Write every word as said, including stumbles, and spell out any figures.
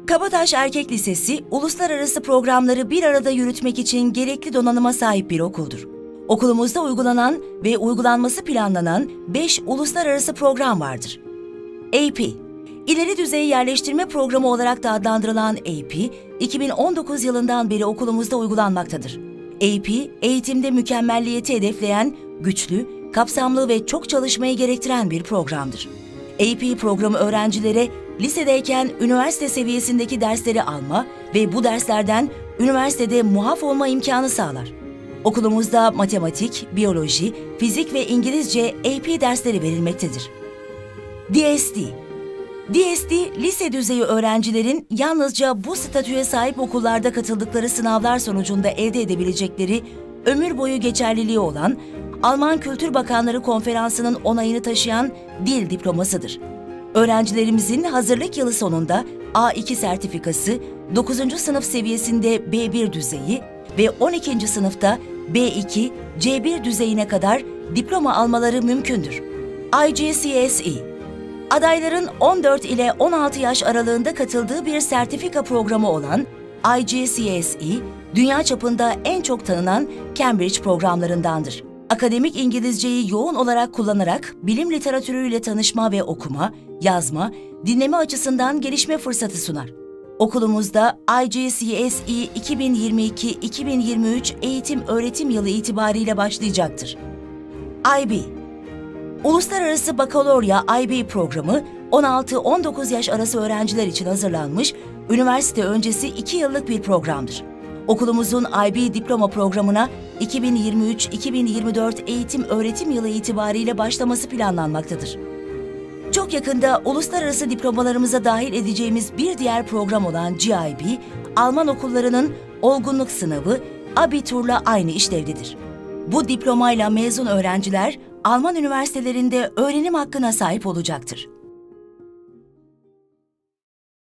Kabataş Erkek Lisesi, uluslararası programları bir arada yürütmek için gerekli donanıma sahip bir okuldur. Okulumuzda uygulanan ve uygulanması planlanan beş uluslararası program vardır. A P, İleri Düzey Yerleştirme Programı olarak da adlandırılan A P, iki bin on dokuz yılından beri okulumuzda uygulanmaktadır. A P, eğitimde mükemmelliyeti hedefleyen, güçlü, kapsamlı ve çok çalışmayı gerektiren bir programdır. A P programı öğrencilere lisedeyken üniversite seviyesindeki dersleri alma ve bu derslerden üniversitede muaf olma imkanı sağlar. Okulumuzda matematik, biyoloji, fizik ve İngilizce A P dersleri verilmektedir. D S D D S D, lise düzeyi öğrencilerin yalnızca bu statüye sahip okullarda katıldıkları sınavlar sonucunda elde edebilecekleri ömür boyu geçerliliği olan Alman Kültür Bakanları Konferansı'nın onayını taşıyan dil diplomasıdır. Öğrencilerimizin hazırlık yılı sonunda A iki sertifikası, dokuzuncu sınıf seviyesinde B bir düzeyi ve on ikinci sınıfta B iki, C bir düzeyine kadar diploma almaları mümkündür. I G C S E, adayların on dört ile on altı yaş aralığında katıldığı bir sertifika programı olan I G C S E, dünya çapında en çok tanınan Cambridge programlarındandır. Akademik İngilizceyi yoğun olarak kullanarak bilim literatürüyle tanışma ve okuma, yazma, dinleme açısından gelişme fırsatı sunar. Okulumuzda I G C S E iki bin yirmi iki iki bin yirmi üç eğitim öğretim yılı itibariyle başlayacaktır. I B, Uluslararası Bakalorya I B programı on altı on dokuz yaş arası öğrenciler için hazırlanmış, üniversite öncesi iki yıllık bir programdır. Okulumuzun I B diploma programına iki bin yirmi üç iki bin yirmi dört eğitim öğretim yılı itibariyle başlaması planlanmaktadır. Çok yakında uluslararası diplomalarımıza dahil edeceğimiz bir diğer program olan G I B, Alman okullarının olgunluk sınavı Abitur'la aynı işlevlidir. Bu diplomayla mezun öğrenciler Alman üniversitelerinde öğrenim hakkına sahip olacaktır.